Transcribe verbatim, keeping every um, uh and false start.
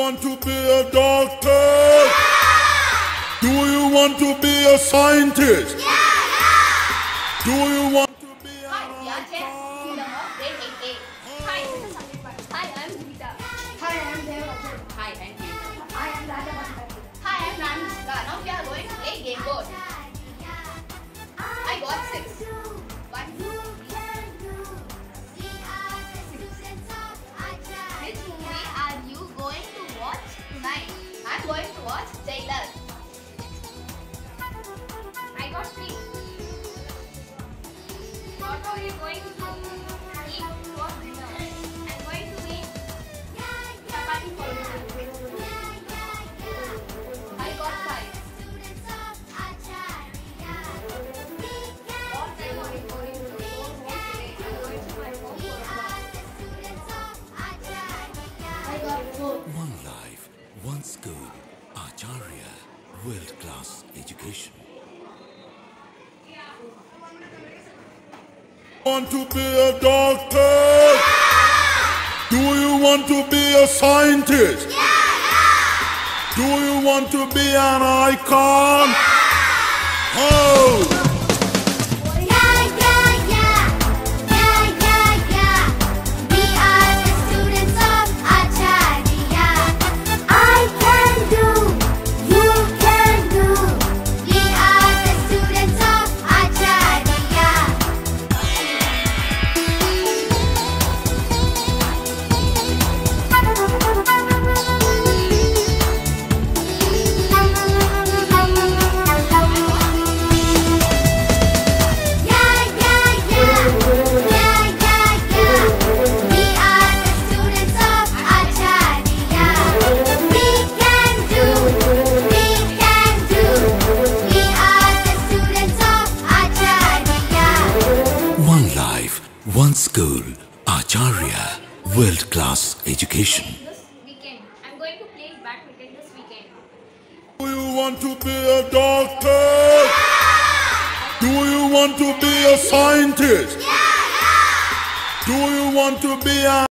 Want to be a doctor? Do you want to be a scientist? Do you want to be an Hi, we are Chen, Villianur, grade eight A. Hi, this is Sandeep. Hi, I am Gita. Hi, I am Gameboard. Hi, I am Gita. I am Raja. Hi, I am Ranishka. Now we are going to play Gameboard. I got six. One, two, which movie are you going to watch tonight? I am going to watch Jailer. I got three. What are you going to eat for dinner? I am going to eat chapati for dinner. I got five. What are you going to go home today? I am going to my home for a walk. I got four. One life, one school, Achariya, world-class education. Want to be a doctor? Do you want to be a scientist? Do you want to be an icon? Oh! One life, one school, Achariya, world-class education. This weekend, I'm going to play badminton this weekend. Do you want to be a doctor? Do you want to be a scientist? Do you want to be a